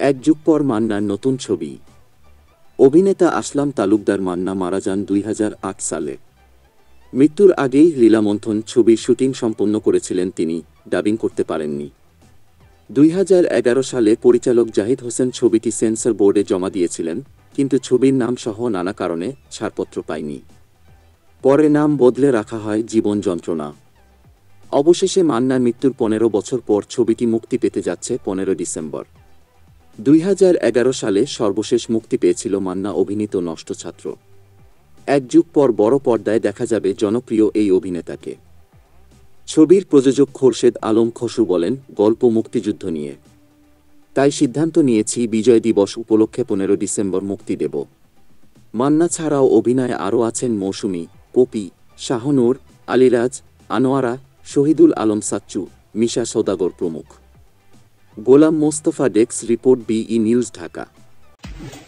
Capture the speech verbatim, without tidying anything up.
এক যুগ পর মান্নার নতুন ছবি। অভিনেতা আসলাম তালুকদার মান্না মারা যান দুই হাজার আট সালে। মৃত্যুর আগেই লীলামন্থন ছবির শুটিং সম্পন্ন করেছিলেন তিনি, ডাবিং করতে পারেননি। দুই হাজার এগারো সালে পরিচালক জাহিদ হোসেন ছবিটি সেন্সর বোর্ডে জমা দিয়েছিলেন, কিন্তু ছবির নাম সহ নানা কারণে ছাড়পত্র পায়নি। পরে নাম বদলে রাখা হয় জীবন যন্ত্রণা। অবশেষে মান্নার মৃত্যুর পনেরো বছর পর ছবিটি মুক্তি পেতে যাচ্ছে পনেরো ডিসেম্বর। দুই হাজার এগারো সালে সর্বশেষ মুক্তি পেয়েছিল মান্না অভিনীত নষ্ট ছাত্র। এক যুগ পর বড় পর্দায় দেখা যাবে জনপ্রিয় এই অভিনেতাকে। ছবির প্রযোজক খোরশেদ আলম খসু বলেন, গল্প মুক্তিযুদ্ধ নিয়ে, তাই সিদ্ধান্ত নিয়েছি বিজয় দিবস উপলক্ষে পনেরো ডিসেম্বর মুক্তি দেব। মান্না ছাড়াও অভিনয়ে আরও আছেন মৌসুমী, পপি, শাহনূর, আলিরাজ, আনোয়ারা, শহীদুল আলম সাচ্চু, মিশা সওদাগর প্রমুখ। Golam Mostafa, desk report, BE news, Dhaka.